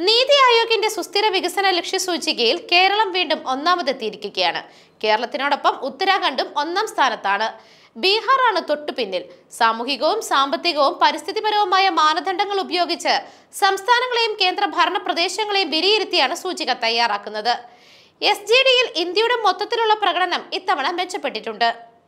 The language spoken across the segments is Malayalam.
നീതി ആയോഗിന്റെ സുസ്ഥിര വികസന ലക്ഷ്യസൂചികയിൽ കേരളം വീണ്ടും ഒന്നാമതെത്തിയിരിക്കുകയാണ്. കേരളത്തിനോടൊപ്പം ഉത്തരാഖണ്ഡും ഒന്നാം സ്ഥാനത്താണ്. ബീഹാറാണ് തൊട്ടു പിന്നിൽ. സാമൂഹികവും സാമ്പത്തികവും പരിസ്ഥിതിപരവുമായ മാനദണ്ഡങ്ങൾ ഉപയോഗിച്ച് സംസ്ഥാനങ്ങളെയും കേന്ദ്ര ഭരണ പ്രദേശങ്ങളെയും വിലയിരുത്തിയാണ് സൂചിക തയ്യാറാക്കുന്നത്. SGDയിൽ ഇന്ത്യയുടെ മൊത്തത്തിലുള്ള പ്രകടനം ഇത്തവണ മെച്ചപ്പെട്ടിട്ടുണ്ട്.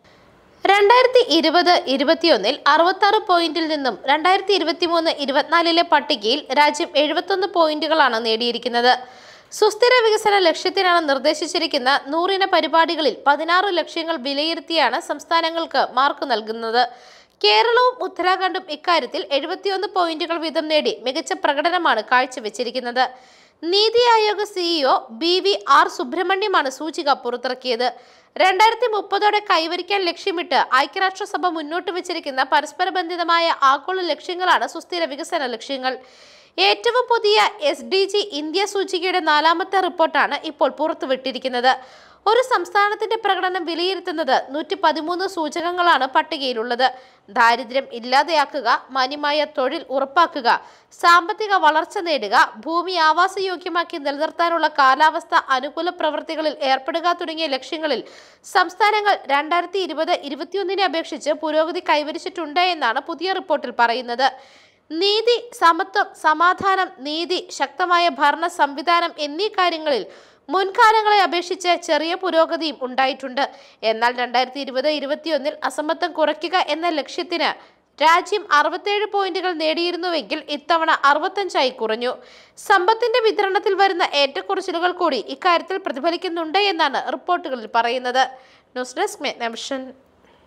2020-21 66 പോയിന്റിൽ നിന്നും 2023-24 പട്ടികയിൽ രാജ്യം 71 പോയിന്റുകളാണ് നേടിയിരിക്കുന്നത്. സുസ്ഥിര വികസന ലക്ഷ്യത്തിനാണ് നിർദ്ദേശിച്ചിരിക്കുന്ന 100 പരിപാടികളിൽ 16 ലക്ഷ്യങ്ങൾ വിലയിരുത്തിയാണ് സംസ്ഥാനങ്ങൾക്ക് മാർക്ക് നൽകുന്നത്. കേരളവും ഉത്തരാഖണ്ഡും ഇക്കാര്യത്തിൽ 71 പോയിന്റുകൾ വീതം നേടി മികച്ച പ്രകടനമാണ് കാഴ്ചവെച്ചിരിക്കുന്നത്. നീതി ആയോഗ് CEO BVR സുബ്രഹ്മണ്യമാണ് സൂചിക പുറത്തിറക്കിയത്. 2030 കൈവരിക്കാൻ ലക്ഷ്യമിട്ട് ഐക്യരാഷ്ട്രസഭ മുന്നോട്ട് വെച്ചിരിക്കുന്ന പരസ്പരബന്ധിതമായ ആഗോള ലക്ഷ്യങ്ങളാണ് സുസ്ഥിര വികസന ലക്ഷ്യങ്ങൾ. ഏറ്റവും പുതിയ SDG ഇന്ത്യ സൂചികയുടെ 4ാമത്തെ റിപ്പോർട്ടാണ് ഇപ്പോൾ പുറത്തുവിട്ടിരിക്കുന്നത്. ഒരു സംസ്ഥാനത്തിന്റെ പ്രകടനം വിലയിരുത്തുന്നത് 113 സൂചകങ്ങളാണ് പട്ടികയിലുള്ളത്. ദാരിദ്ര്യം ഇല്ലാതെയാക്കുക, മാന്യമായ തൊഴിൽ ഉറപ്പാക്കുക, സാമ്പത്തിക വളർച്ച നേടുക, ഭൂമി ആവാസയോഗ്യമാക്കി നിലനിർത്താനുള്ള കാലാവസ്ഥ അനുകൂല പ്രവൃത്തികളിൽ ഏർപ്പെടുക തുടങ്ങിയ ലക്ഷ്യങ്ങളിൽ സംസ്ഥാനങ്ങൾ 2020-21 അപേക്ഷിച്ച് പുരോഗതി കൈവരിച്ചിട്ടുണ്ട് എന്നാണ് പുതിയ റിപ്പോർട്ടിൽ പറയുന്നത്. നീതി, സമത്വം, സമാധാനം, നീതി, ശക്തമായ ഭരണ സംവിധാനം എന്നീ കാര്യങ്ങളിൽ മുൻകാലങ്ങളെ അപേക്ഷിച്ച് ചെറിയ പുരോഗതിയും ഉണ്ടായിട്ടുണ്ട്. എന്നാൽ 2020-21 അസമത്വം കുറയ്ക്കുക എന്ന ലക്ഷ്യത്തിന് രാജ്യം 67 പോയിന്റുകൾ നേടിയിരുന്നുവെങ്കിൽ ഇത്തവണ 65 കുറഞ്ഞു. സമ്പത്തിന്റെ വിതരണത്തിൽ വരുന്ന ഏറ്റക്കുറച്ചിലുകൾ കൂടി ഇക്കാര്യത്തിൽ പ്രതിഫലിക്കുന്നുണ്ട് എന്നാണ് റിപ്പോർട്ടുകളിൽ പറയുന്നത്. News desk മെഗ്നവിഷൻ.